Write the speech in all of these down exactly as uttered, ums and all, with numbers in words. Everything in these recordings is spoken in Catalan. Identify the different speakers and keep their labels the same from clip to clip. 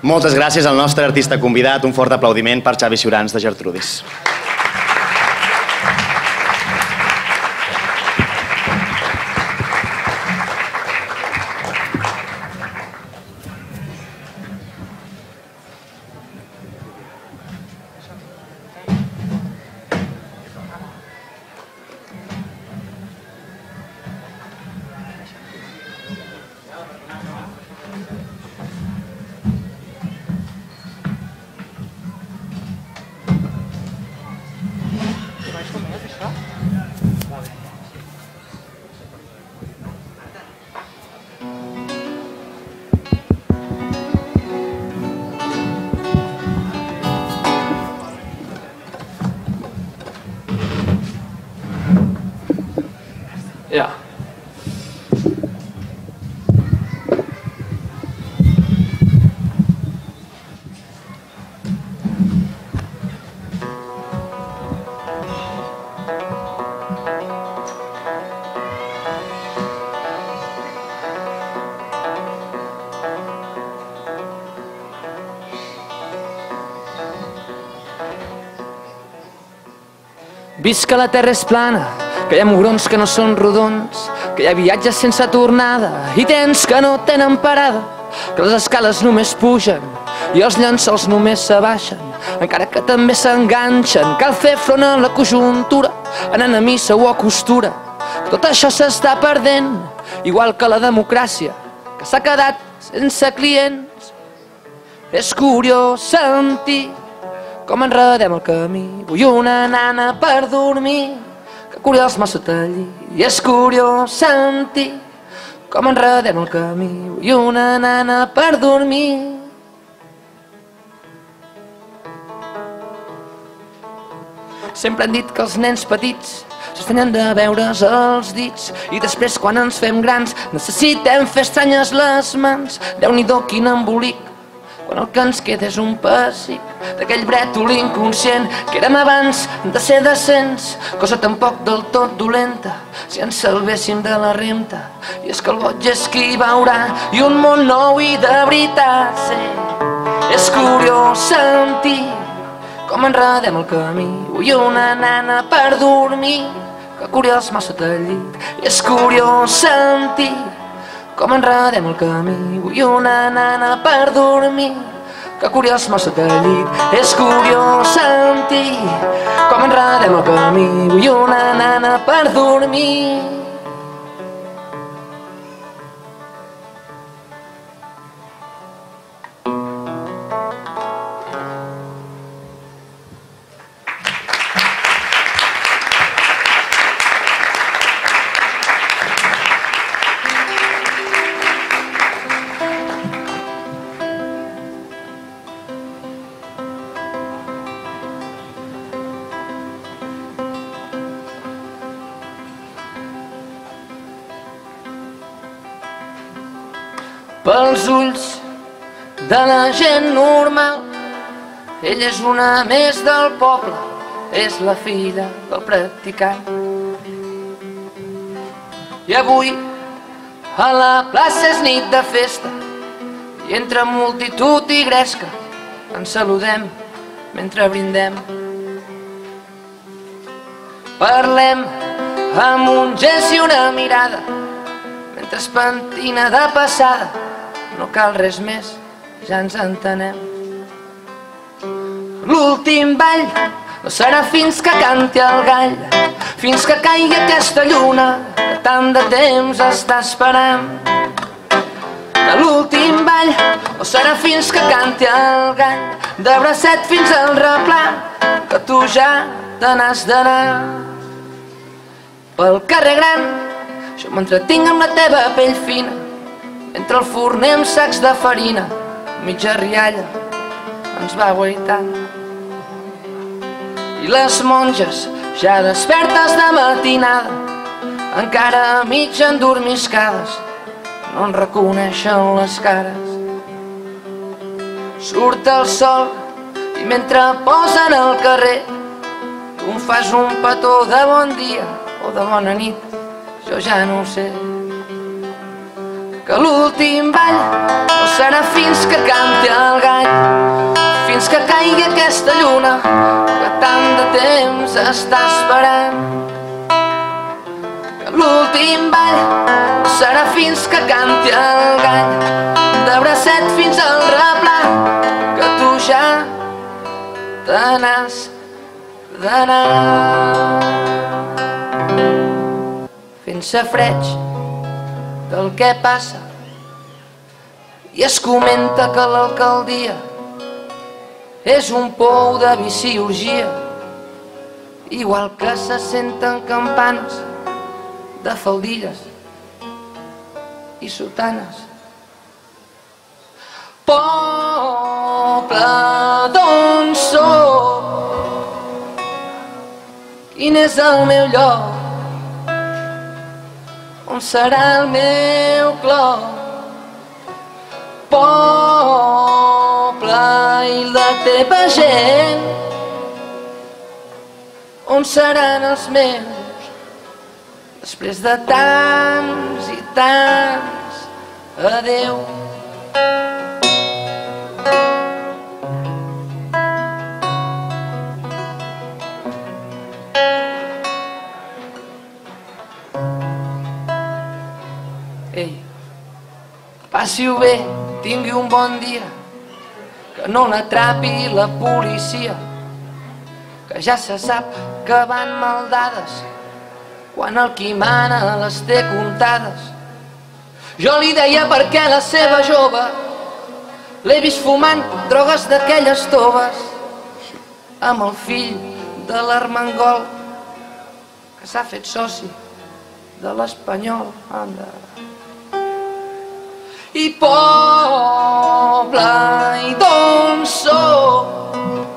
Speaker 1: Moltes gràcies al nostre artista convidat. Un fort aplaudiment per Xavi Ciurans de Gertrudis.
Speaker 2: Ja. Vist que la terra és plana, que hi ha mugrons que no són rodons, que hi ha viatges sense tornada i trens que no tenen parada, que les escales només pugen i els llençols només s'abaixen, encara que també s'enganxen. Cal fer front a la conjuntura, anant a missa o a costura. Tot això s'està perdent, igual que la democràcia, que s'ha quedat sense clients. És curiós sentir com enredem el camí. Vull una nana per dormir, que curiós m'ha sota el llit. I és curiós sentir com enredem el camí. Vull una nana per dormir. Sempre han dit que els nens petits s'estanyen de veure's els dits i després quan ens fem grans necessitem fer estranyes les mans. Déu-n'hi-do quin embolic, quan el que ens queda és un pessic d'aquell brètol inconscient que érem abans de ser decents, cosa tampoc del tot dolenta si ens salvéssim de la renta. I és que el boig és qui veurà i un món nou i de veritat. Sí, és curiós sentir com enredem el camí. Vull una nana per dormir, que curiós m'ha sota el llit. I és curiós sentir com enredem el camí. Vull una nana per dormir, que curiós m'ha sota el llit. És curiós sentir com enredem el camí. Vull una nana per dormir. Pels ulls de la gent normal, ella és una més del poble, és la filla del practicant. I avui a la plaça és nit de festa i entre multitud i gresca ens saludem mentre brindem. Parlem amb un gest i una mirada mentre es pentina de passada. No cal res més, ja ens entenem. L'últim ball no serà fins que canti el gall, fins que caigui aquesta lluna que tant de temps està esperant. L'últim ball no serà fins que canti el gall, de bracet fins al replà, que tu ja te n'has d'anar. Pel carrer gran jo m'entretinc amb la teva pell fina, mentre el forner amb sacs de farina, mitja rialla, ens va guaitant. I les monges, ja despertes de matinada, encara mig endormiscades, no en reconeixen les cares. Surt el sol i mentre posen al carrer, tu em fas un petó de bon dia o de bona nit, jo ja no ho sé. que l'últim ball no serà fins que canti el gall, fins que caigui aquesta lluna que tant de temps està esperant. Que l'últim ball no serà fins que canti el gall, de bracet fins al replà, que tu ja te n'has d'anar. Fent safreig del que passa, i es comenta que l'alcaldia és un pou de vici i orgia, igual que se senten campanes de faldilles i sotanes. Poble d'on soc, quin és el meu lloc, on serà el meu clot? Poble i la teva gent, on seran els meus després de tants i tants adeu? Ei, passi-ho bé, tingui un bon dia, que no l'atrapi la policia, que ja se sap que van maldades quan el qui mana les té comptades. Jo li deia perquè la seva jove l'he vist fumant drogues d'aquelles toves amb el fill de l'Armengol, que s'ha fet soci de l'Espanyol. Anda. I poble i d'on soc,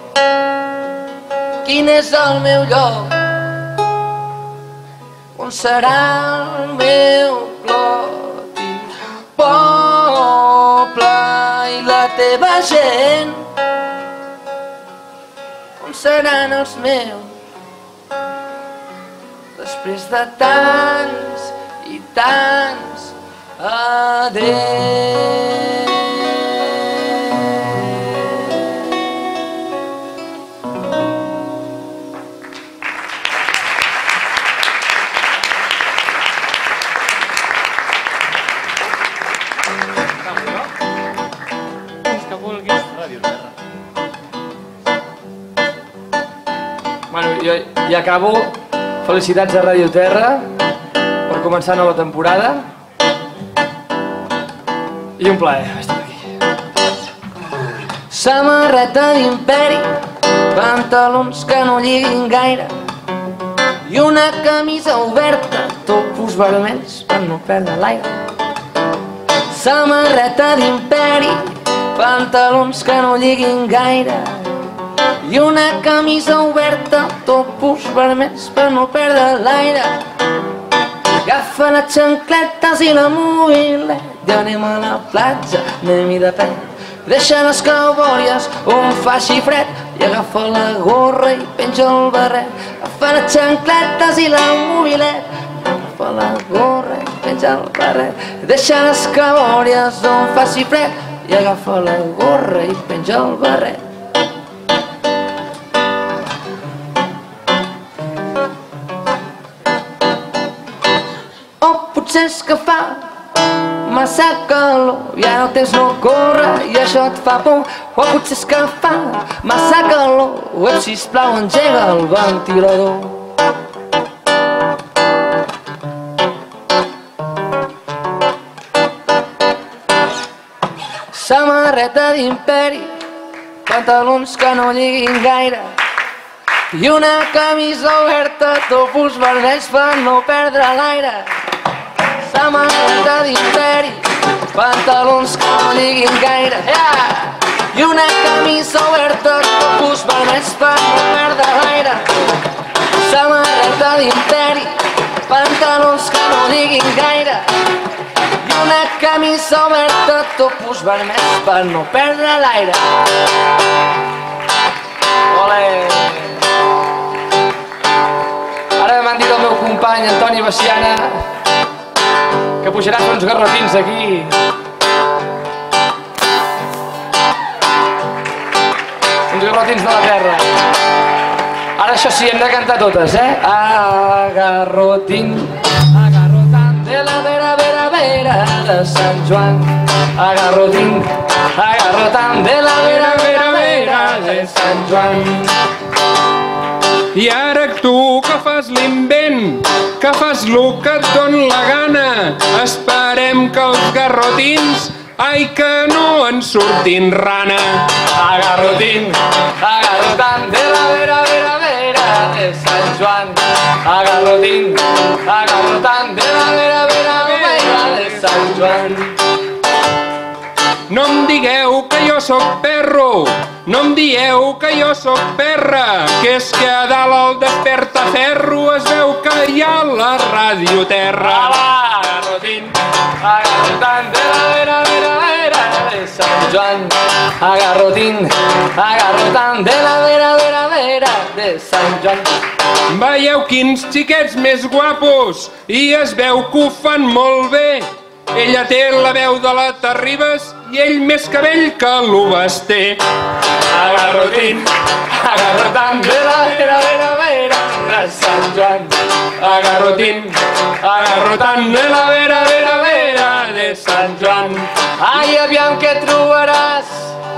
Speaker 2: quin és el meu lloc, on serà el meu clot? I poble i la teva gent, on seran els meus després de tants i tants adeu? Bueno, jo ja acabo. Felicitats a Ràdio Terra per començar nova temporada. I un plaer estar aquí. Samarreta d'imperi, pantalons que no lliguin gaire i una camisa oberta, topos vermells per no perdre l'aire. Samarreta d'imperi, pantalons que no lliguin gaire i una camisa oberta, topos vermells per no perdre l'aire. Agafa les xancletes i la mobilet i anem a la platja, anem-hi de peu. Deixa les cabòries on faci fred i agafa la gorra i penja el barret. Agafa les xancletes i la mobilet, agafa la gorra i penja el barret. Deixa les cabòries on faci fred i agafa la gorra i penja el barret. Potser és que fa massa calor i ara el temps no corre i això et fa por. O potser és que fa massa calor, web, sisplau, engega el ventilador. Samarreta d'imperi, pantalons que no lliguin gaire i una camisa oberta, topos vermells per no perdre l'aire. Samarreta d'imperi, pantalons que no lliguin gaire i una camisa oberta, topos vermells per no perdre l'aire. Samarreta d'imperi, pantalons que no lliguin gaire i una camisa oberta, topos vermells per no perdre l'aire. Olé! Ara m'han dit el meu company Antoni Baciana que que pujarà uns garrotins aquí. Uns garrotins de la terra. Ara això sí, hem de cantar totes, eh? Agarrotín, agarrotant de la vera, vera, vera de Sant Joan. Agarrotín, agarrotant de la vera, vera, vera de Sant Joan.
Speaker 3: I ara tu que fas l'invent, que fas lo que et don la gana, esperem que els garrotins, ai que no en surtin rana.
Speaker 2: Agarrotín, agarrotant de la vera, vera, vera de Sant Joan. Agarrotín, agarrotant de la vera, vera, vera de Sant Joan.
Speaker 3: No em digueu que jo sóc perro, no em dieu que jo sóc perra, que és que a dalt al despertaferro es veu que hi ha la Ràdio Terra.
Speaker 2: Agarrotín, agarrotant de la vera, vera, vera de Sant Joan. Agarrotín, agarrotant de la vera, vera, vera de Sant Joan.
Speaker 3: Veieu quins xiquets més guapos i es veu que ho fan molt bé. Ella té la veu de la Terribas i ell més cabell que l'Uves té.
Speaker 2: Agarrotín, agarrotant de la vera, vera, vera de Sant Joan.
Speaker 3: Agarrotín, agarrotant de la vera, vera, vera de Sant Joan.
Speaker 2: Ai, aviam què trobaràs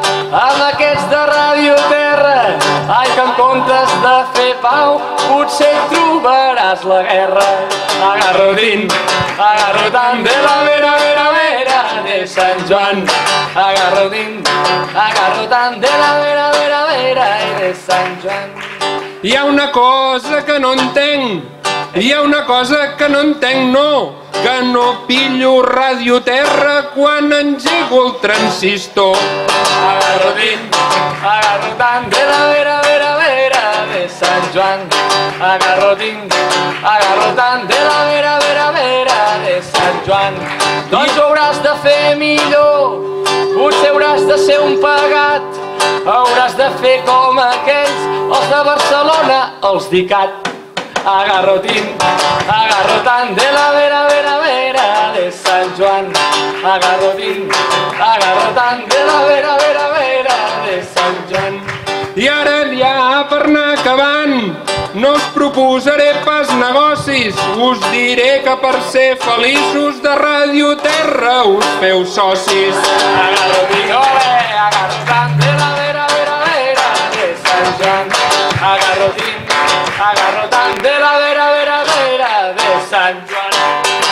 Speaker 2: amb aquests de Ràdio Terra. Ai, que en comptes de fer pau potser trobaràs la guerra. Agarrotín, agarrotant de la vera, vera, vera de Sant Joan. Agarrotín, agarrotant de la vera, vera, vera de Sant Joan.
Speaker 3: Hi ha una cosa que no entenc, hi ha una cosa que no entenc, no, que no pillo Ràdio Terra quan engego el transistor.
Speaker 2: Agarrotín, agarrotant de la vera, vera, vera de Sant Joan. Agarrotín, agarrotant de la vera, vera, vera de Sant Joan. Doncs ho hauràs de fer millor, potser hauràs de ser un pagat, hauràs de fer com aquells, els de Barcelona, els d'Icat. Agarrotín, agarrotant de la vera, vera, vera de Sant Joan. Agarrotín, agarrotant de la vera, vera, vera de Sant Joan.
Speaker 3: I ara ja per anar acabant, no us proposaré pas negocis, us diré que per ser feliços de Ràdio Terra us feu socis.
Speaker 2: Agarrotín, ole, agarrotant de la vera, vera, vera de Sant Joan. Agarrotín, agarrotant de la vera, vera, vera de Sant Joan.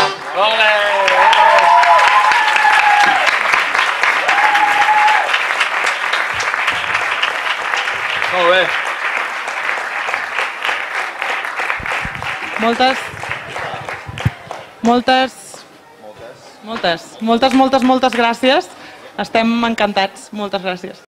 Speaker 2: Ole! Molt bé.
Speaker 4: Moltes, moltes, moltes, moltes, moltes, moltes gràcies. Estem encantats. Moltes gràcies.